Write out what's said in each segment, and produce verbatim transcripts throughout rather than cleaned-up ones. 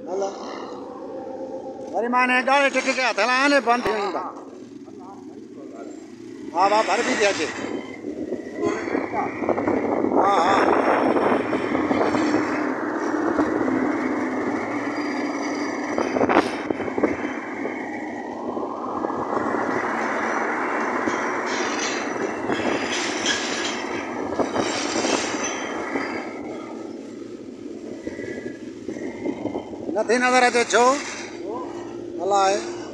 हला अरे माने गाले टिक के हथ लाने बंद थी वेंदा। हा वाह भर भी दिया जे। हाँ हाँ नथी नजर अचे छो अलाए।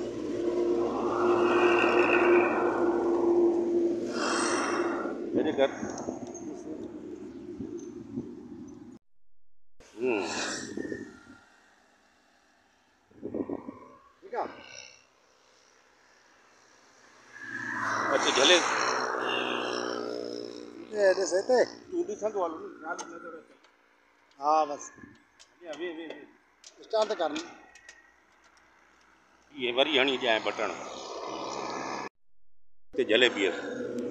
ठीक है अच्छा झले ये ॾिस हिते। तू ॾिसंदो हल ॻाल्हि नज़र अचे। हाँ बस अभी अभी अभी स्टार्ट करनी। ये वरी हणी जाए बटण ते झले पियसि।